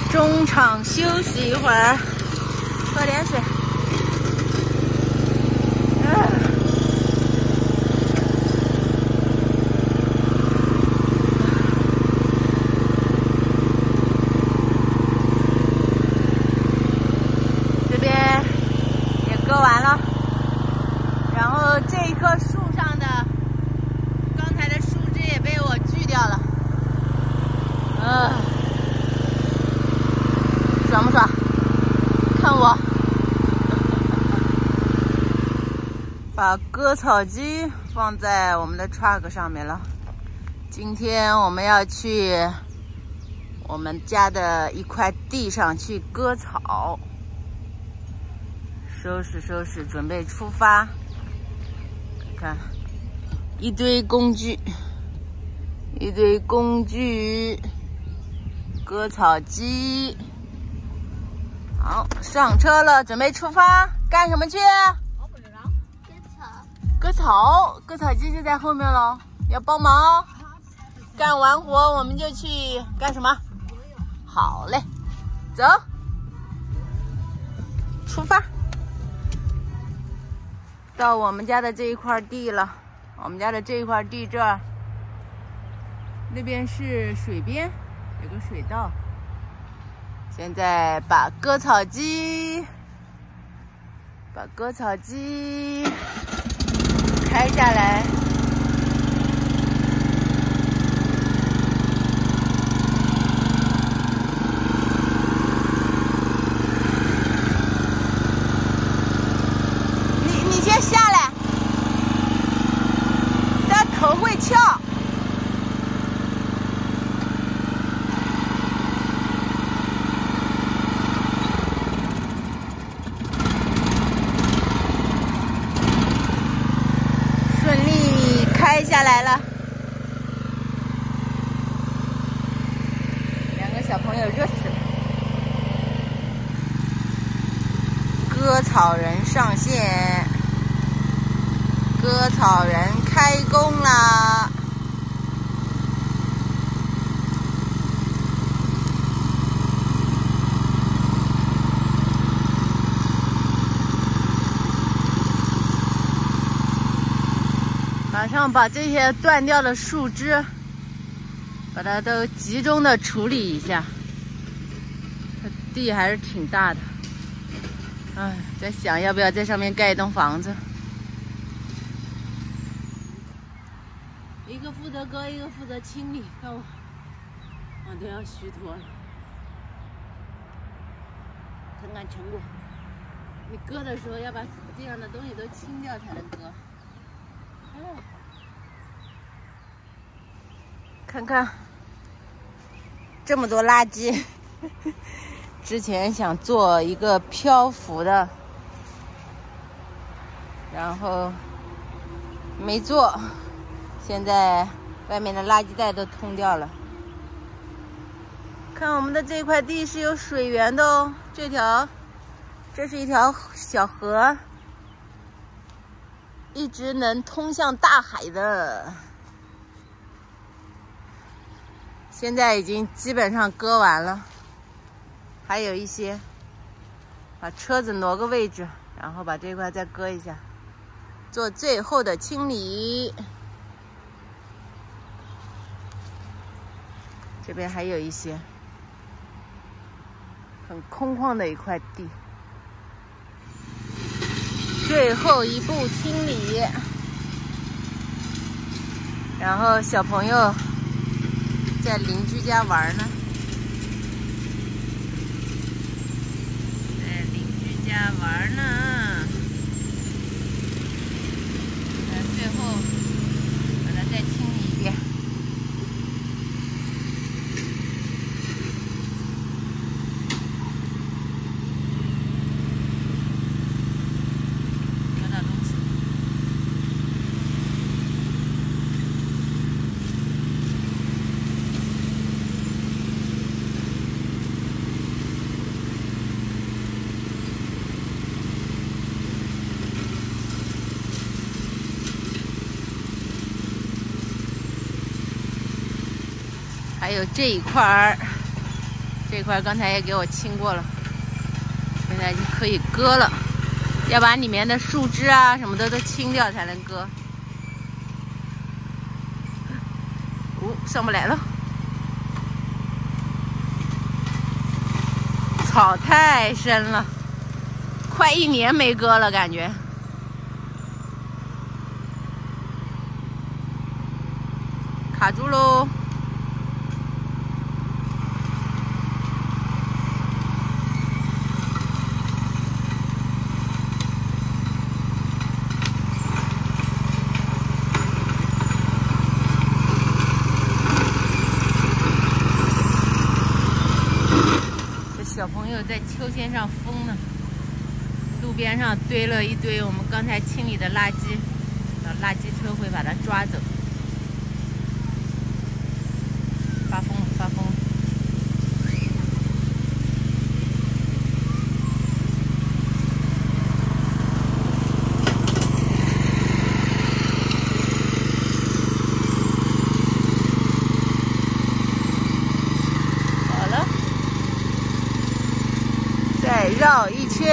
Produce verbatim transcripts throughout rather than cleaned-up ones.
中场休息一会儿，喝点水。这边也割完了，然后这一棵树上的刚才的树枝也被我锯掉了。嗯。爽不爽？看我把割草机放在我们的 truck 上面了。今天我们要去我们家的一块地上去割草，收拾收拾，准备出发。看，一堆工具，一堆工具，割草机。好，上车了，准备出发，干什么去？ 我不知道，割草。 割草，割草机就在后面了，要帮忙。干完活我们就去干什么？好嘞，走，出发。到我们家的这一块地了，我们家的这一块地这儿，那边是水边，有个水道。现在把割草机，把割草机开下来。你你先下来，它头会翘。开下来了，两个小朋友热死了。割草人上线，割草人开工啦！马上把这些断掉的树枝，把它都集中的处理一下。它地还是挺大的，哎，在想要不要在上面盖一栋房子。一个负责割，一个负责清理。看我，我都要虚脱了。看看成果。你割的时候要把地上的东西都清掉才能割。看看这么多垃圾，之前想做一个漂浮的，然后没做，现在外面的垃圾袋都通掉了。看我们的这块地是有水源的哦，这条这是一条小河，一直能通向大海的。现在已经基本上割完了，还有一些，把车子挪个位置，然后把这块再割一下，做最后的清理。这边还有一些很空旷的一块地，最后一步清理。然后小朋友在邻居家玩呢，在邻居家玩呢。那最后把它再清理一遍。割到东西。还有这一块儿这块刚才也给我清过了，现在就可以割了。要把里面的树枝啊什么的都清掉才能割。哦，上不来了。草太深了，快一年没割了，感觉。卡住喽！这小朋友在秋千上疯呢。路边上堆了一堆我们刚才清理的垃圾，垃圾车会把它抓走。发疯了，发疯了！好了，再绕一圈。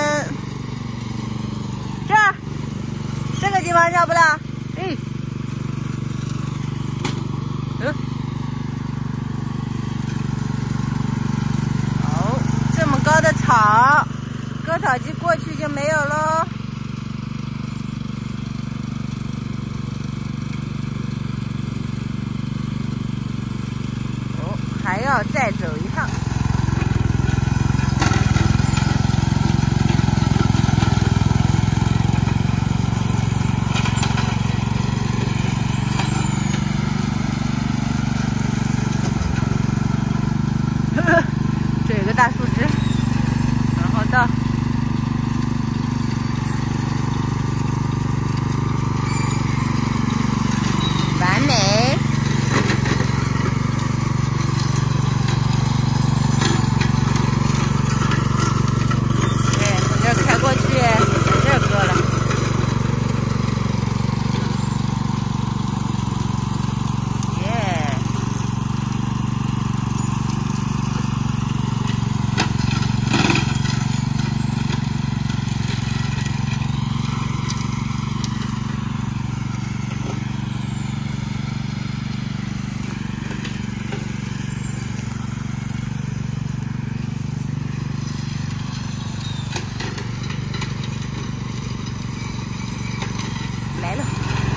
这儿，这个地方绕不了。哎，嗯。高的草，割草机过去就没有喽。哦，还要再走一趟。这有个大树枝。到完美，对，从这儿开过去，从这儿割了。耶！来了，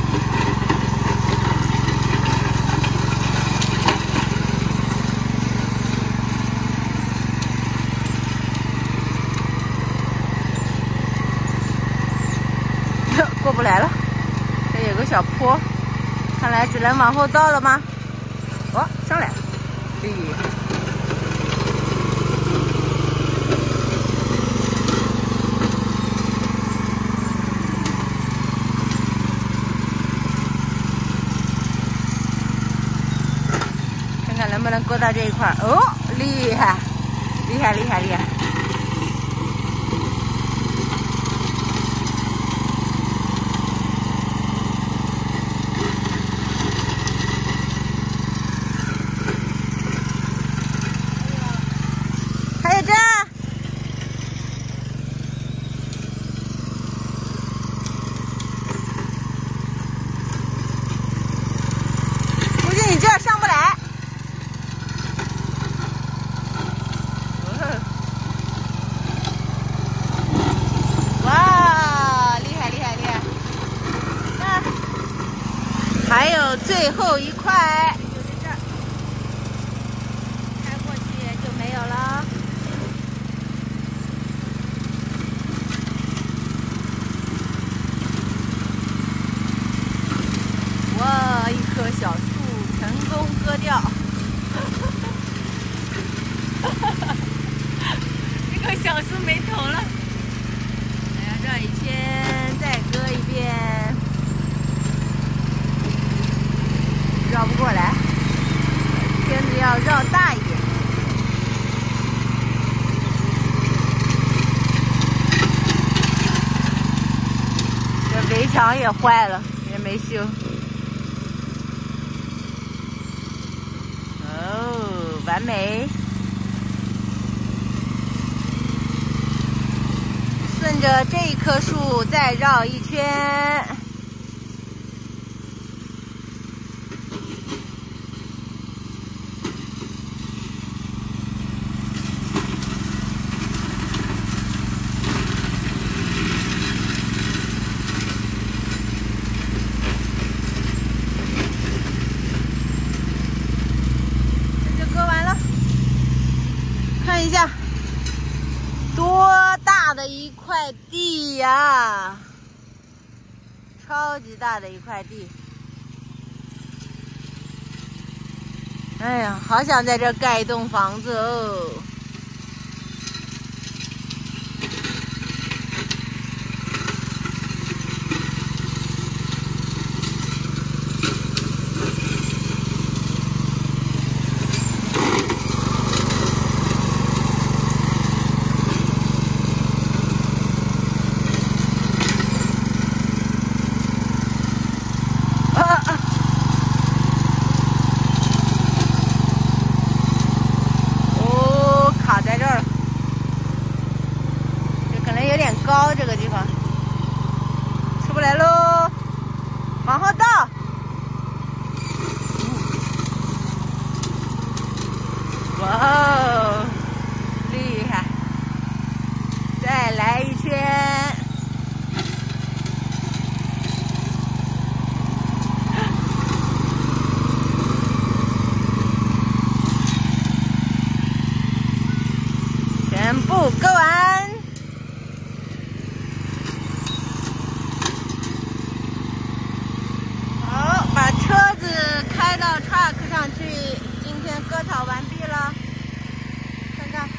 过不来了，这有个小坡，看来只能往后倒了吗？哦，上来了，对。看能不能割到这一块儿？哦，厉害，厉害，厉害，厉害！还有这，估计你这上不来。还有最后一块，就在这儿，开过去就没有了。哇，一棵小树成功割掉。这棵小树没头了，还要绕一圈，再割一遍。绕不过来，圈子要绕大一点。这围墙也坏了，也没修。哦，完美。 顺着这一棵树再绕一圈。这就割完了，看一下。 多大的一块地呀！超级大的一块地。哎呀，好想在这盖一栋房子哦！高这个地方出不来喽，往后倒。哇哦，厉害！再来一圈。全部割完。 开到 truck 上去，今天割草完毕了。看看，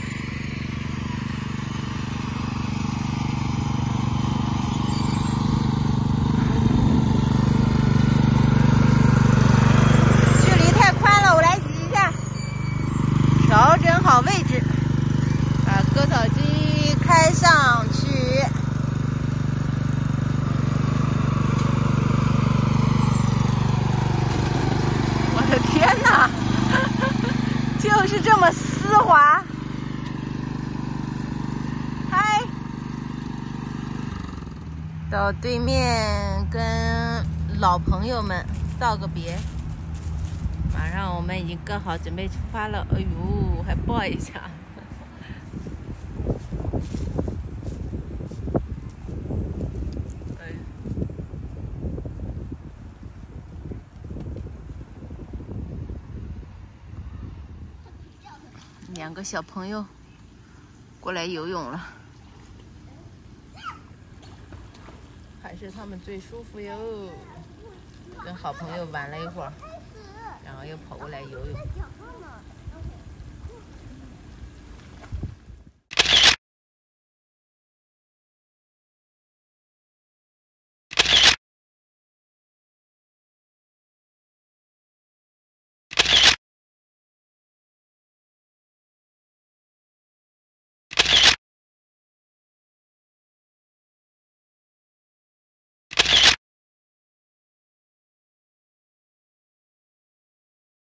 距离太宽了，我来挤一下，调整好位置，把割草机开上去。 天哪，就是这么丝滑。嗨，到对面跟老朋友们道个别。马上我们已经割好，准备出发了。哎呦，还抱一下。两个小朋友过来游泳了，还是他们最舒服哟。跟好朋友玩了一会儿，然后又跑过来游泳。